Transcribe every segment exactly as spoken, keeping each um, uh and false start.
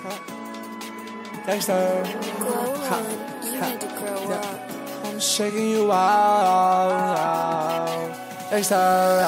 Dexter. Grow on. You need to grow up. I'm shaking you out. Dexter.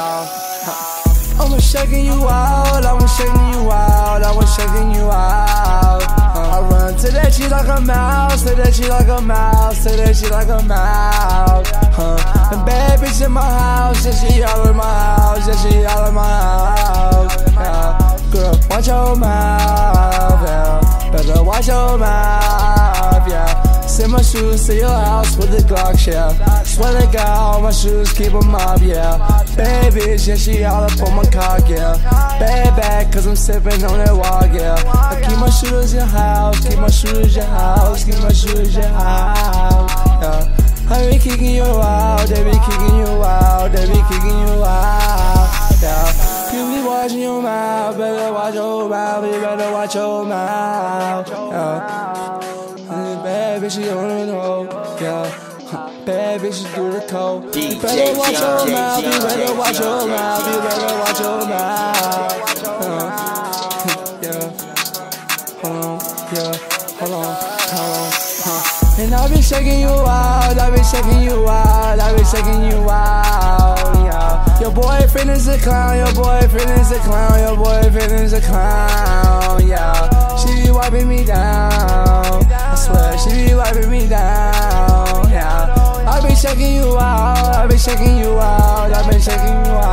I'm shaking you out. I'm shaking you out. I'm shaking you out. I run to that shit like a mouse. To that shit like a mouse. To that shit like a mouse. Huh. And bad bitch in my house. Yeah, she all in my house. Yeah, she all in my house. Yeah. Girl, watch your mouth. Yeah. Better watch your mouth. Yeah. Send my shoes to your house with the Glock, yeah. Swear to God, all my shoes keep them up, yeah. Bad bitch, yeah, she all up on my cock, yeah. Bad bag, cause I'm sipping on that walk, yeah. I keep my shoes your house, keep my shoes your house, keep my shoes your house, yeah. I be kicking you out, they be kicking you out, they be kicking you out, yeah. You be watching your mouth, better watch your mouth, you better watch your mouth, yeah. Bad bitch, she on the road, yeah. Bad bitch, she do the cold. You better watch your mouth, you better watch your mouth, you better watch your mouth. Uh, yeah. Hold on, yeah. Hold on, hold on. Huh. And I be shaking you out, I be shaking you out, I be shaking you out, yeah. Your boyfriend is a clown, your boyfriend is a clown, your boyfriend is a clown, yeah. She be wiping me down, I swear, she be wiping me down, yeah. I be checking you out, I be checking you out, I be checking you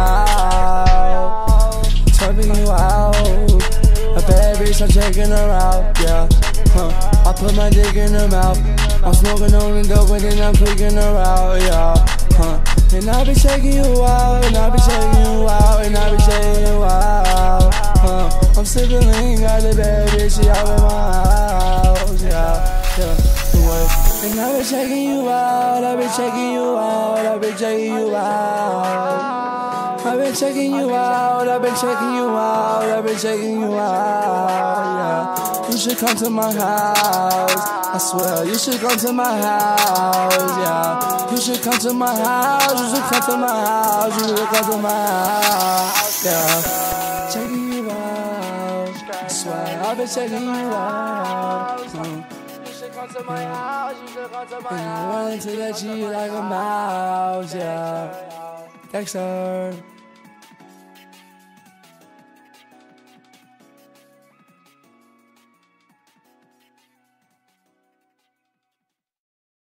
out, turning you out. A bad bitch, I'm checking her out, yeah. Huh. I put my dick in her mouth, I'm smoking on the dope and then I'm clicking her out, yeah. Huh. And I be checking you out, and I be checking you out, and I be checking you out. Huh. I'm sipping lean, got the bad bitch, she out in my house, yeah, yeah. And I be checking you out, I be checking you out, I be checking you out. I been checking you out, I been checking you out, I been checking you out, yeah. You should come to my house, I swear, you should come to my house, yeah. You should come to my house, you should come to my house, you should come to my house, yeah. Checking you out, I swear, I've been checking you out. Mm. Come to my house, you should come to my house. And I run into that G like a mouse, yeah. Dexter.